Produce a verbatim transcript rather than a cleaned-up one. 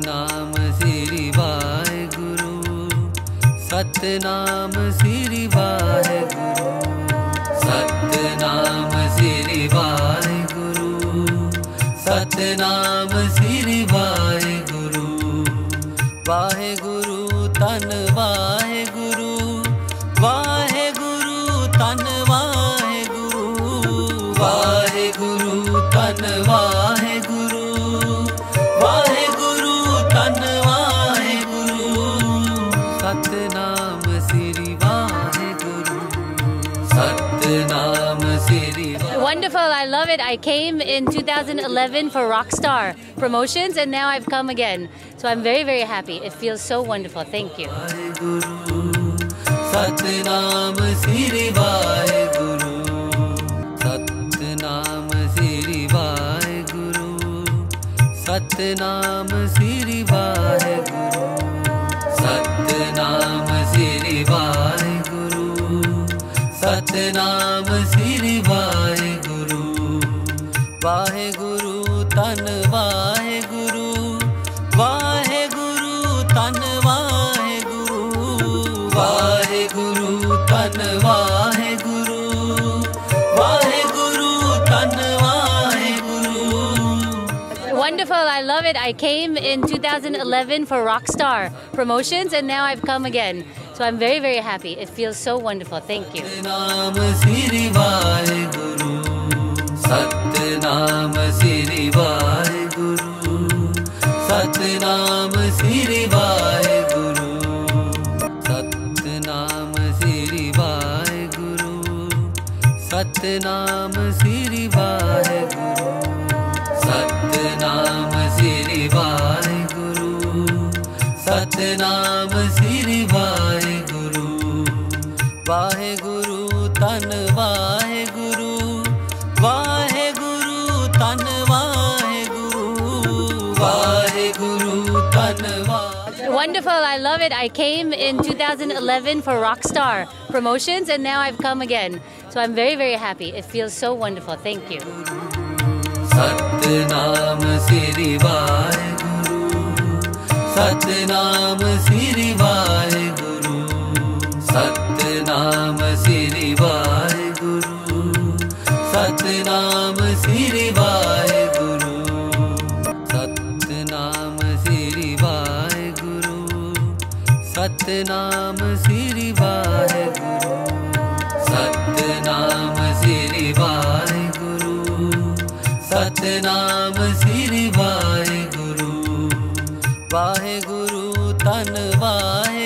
सतनाम श्री वाहेगुरु, सतनाम श्री वाहेगुरु, सतनाम श्री वाहेगुरु, सतनाम श्री वाहेगुरु। वाहेगुरु तन वाहेगुरु, वाहेगुरु तन वाहेगुरु, वाहेगुरु तन वाहेगुरु, वाहेगुरु तन Waheguru. Satnam Shri Waheguru, Satnam Shri. Wonderful, I love it. I came in two thousand eleven for Rockstar Promotions and now I've come again. So I'm very, very happy. It feels so wonderful. Thank you. Satnam Shri Waheguru, Satnam Shri Waheguru, Satnam Shri Waheguru, Satnam Shri Waheguru, Satnam Shri Waheguru. Waheguru तन वाहेगुरु, वाहेगुरु तन वाहेगुरु, वाहेगुरु तन वाहेगुरु, वाहेगुरु तन Waheguru. Wonderful, I love it. I came in two thousand eleven for Rockstar Promotions and now I've come again. So I'm very, very happy. It feels so wonderful. Thank you. Satnam Shri Waheguru, Satnam Shri Waheguru, Satnam Shri Waheguru, Satnam Shri Waheguru, Satnam Shri Waheguru, Satnam Shri Waheguru, Satnam Shri Waheguru. Waheguru तन वाहेगुरु, वाहेगुरु तन वाहेगुरु, वाहेगुरु तन Waheguru. Wonderful, I love it. I came in two thousand eleven for Rockstar Promotions and now I've come again. So I'm very, very happy. It feels so wonderful. Thank you. Satnam Shri Waheguru, Satnam Shri Waheguru, Satnam Shri Waheguru, Satnam Shri Waheguru, Satnam Shri Waheguru, Satnam Shri Waheguru, Satnam Shri Waheguru, Satnam Shri Waheguru. Waheguru तन वाहे